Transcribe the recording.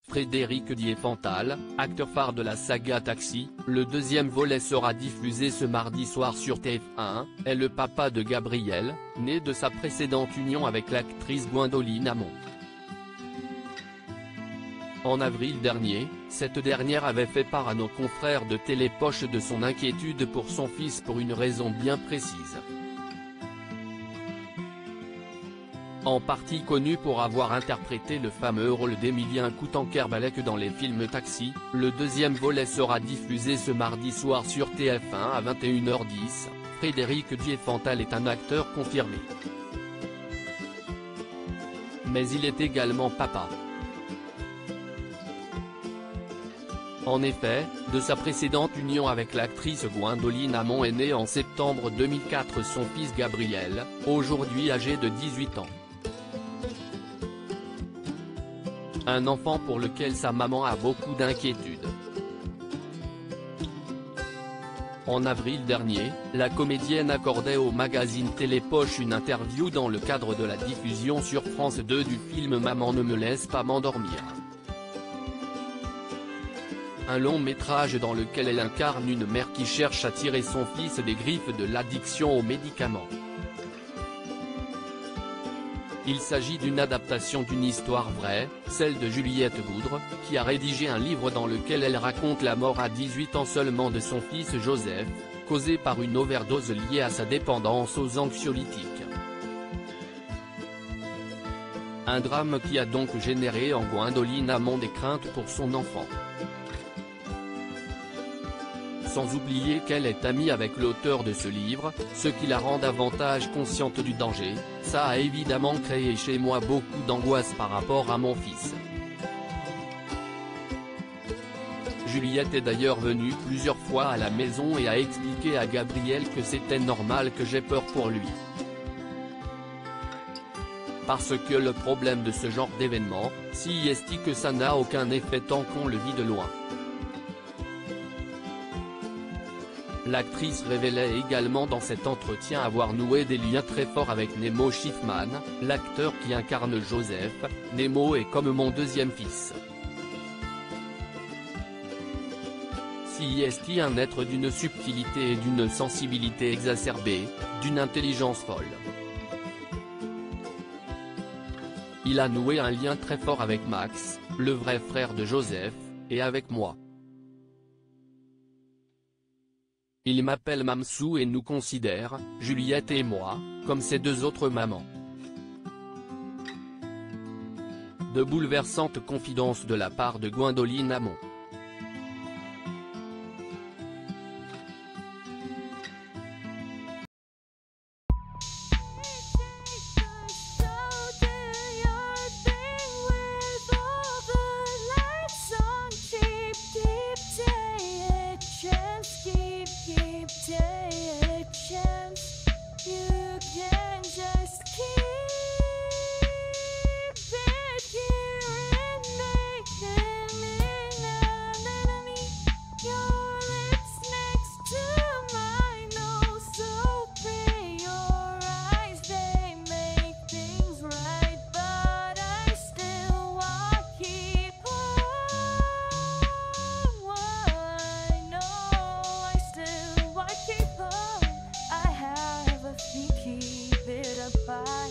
Frédéric Diefenthal, acteur phare de la saga Taxi, le deuxième volet sera diffusé ce mardi soir sur TF1, est le papa de Gabrielle, né de sa précédente union avec l'actrice Gwendoline Amon. En avril dernier, cette dernière avait fait part à nos confrères de Télépoche de son inquiétude pour son fils pour une raison bien précise. En partie connu pour avoir interprété le fameux rôle d'Emilien Coutan-Kerbalek dans les films Taxi, le deuxième volet sera diffusé ce mardi soir sur TF1 à 21h10, Frédéric Diefenthal est un acteur confirmé. Mais il est également papa. En effet, de sa précédente union avec l'actrice Gwendoline Amon est né en septembre 2004 son fils Gabriel, aujourd'hui âgé de 18 ans. Un enfant pour lequel sa maman a beaucoup d'inquiétudes. En avril dernier, la comédienne accordait au magazine Télépoche une interview dans le cadre de la diffusion sur France 2 du film Maman ne me laisse pas m'endormir. Un long métrage dans lequel elle incarne une mère qui cherche à tirer son fils des griffes de l'addiction aux médicaments. Il s'agit d'une adaptation d'une histoire vraie, celle de Juliette Boudre, qui a rédigé un livre dans lequel elle raconte la mort à 18 ans seulement de son fils Joseph, causée par une overdose liée à sa dépendance aux anxiolytiques. Un drame qui a donc généré en Gwendoline Amon des craintes pour son enfant. Sans oublier qu'elle est amie avec l'auteur de ce livre, ce qui la rend davantage consciente du danger, ça a évidemment créé chez moi beaucoup d'angoisse par rapport à mon fils. Juliette est d'ailleurs venue plusieurs fois à la maison et a expliqué à Gabriel que c'était normal que j'ai peur pour lui. Parce que le problème de ce genre d'événement, si est que ça n'a aucun effet tant qu'on le vit de loin. L'actrice révélait également dans cet entretien avoir noué des liens très forts avec Nemo Schiffman, l'acteur qui incarne Joseph. Nemo est comme mon deuxième fils. Si est un être d'une subtilité et d'une sensibilité exacerbée, d'une intelligence folle. Il a noué un lien très fort avec Max, le vrai frère de Joseph, et avec moi. Il m'appelle Mamsou et nous considère, Juliette et moi, comme ses deux autres mamans. De bouleversantes confidences de la part de Gwendoline Amon. Keep it up.